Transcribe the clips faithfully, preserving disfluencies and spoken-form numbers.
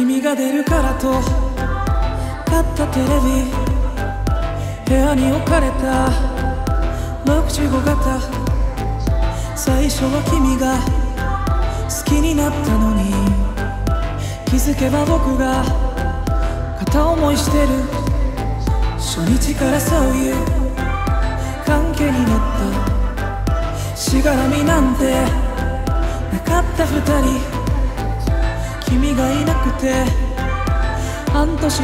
君が出るからと買ったテレビ、部屋に置かれたろくじゅうご型。最初は君が好きになったのに、気づけば僕が片思いしてる。初日からそういう関係になった。しがらみなんてなかった二人。君がいなくて半年経った。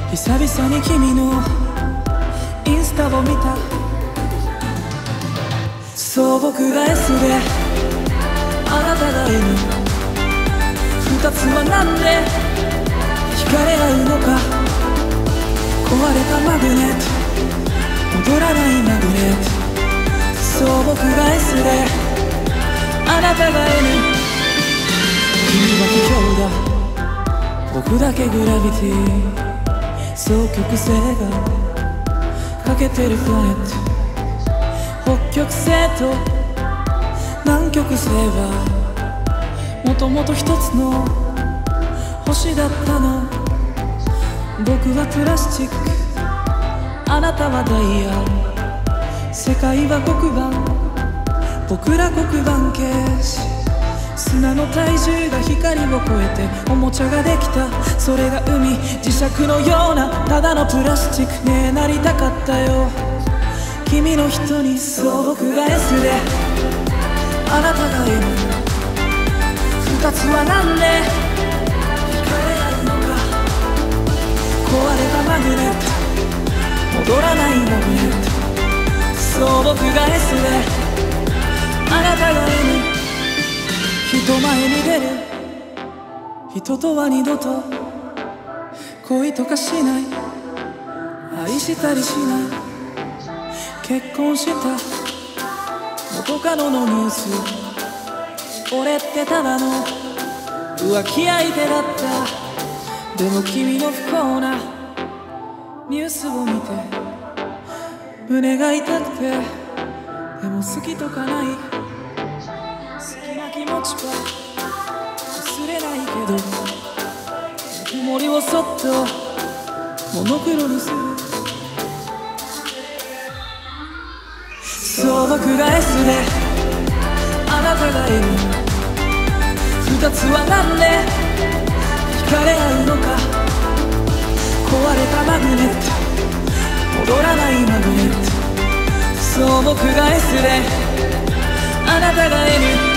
久々に君のインスタを見た。そう僕が エス であなたが エヌ。 二つはなんで惹かれ合うのか。壊れたマグネット、戻らないマグネット。そう僕が エス であなたが エヌ。 君は気境だ、僕だけグラビティ。双極性が欠けてるプラネット。北極星と南極星はもともと一つの星だったの。僕はプラスチック、あなたはダイヤ。世界は黒板、僕ら黒板形式。砂の体重が光を超えておもちゃができた。それが海、磁石のようなただのプラスチック。ねえなりたかったよ君の人に。そう僕が エス であなたが エヌ。 二つはなんで惹かれ合うのか。壊れたマグネット、戻らないマグネット。そう僕が エス であなたが エヌ。人前に出る人とは二度と恋とかしない。愛したりしない。結婚した元カノのニュース。俺ってただの浮気相手だった。でも君の不幸なニュースを見て胸が痛くて、でも好きとかない。気持ちは忘れないけど、曇りをそっとモノクロにする。そう僕が エス であなたが エヌ。 二つはなんで惹かれ合うのか。壊れたマグネット、戻らないマグネット。そう僕が エス であなたが エヌ。